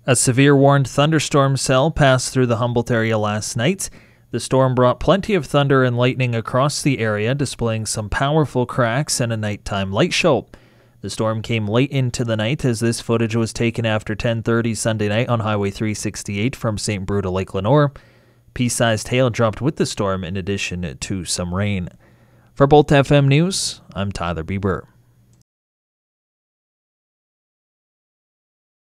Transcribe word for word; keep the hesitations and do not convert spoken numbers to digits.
A severe warned thunderstorm cell passed through the Humboldt area last night. The storm brought plenty of thunder and lightning across the area, displaying some powerful cracks and a nighttime light show. The storm came late into the night as this footage was taken after ten thirty Sunday night on Highway three sixty-eight from Saint Brew to Lake Lenoir. Pea-sized hail dropped with the storm in addition to some rain. For Bolt F M News, I'm Tyler Bieber.